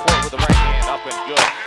court with the right hand up and good.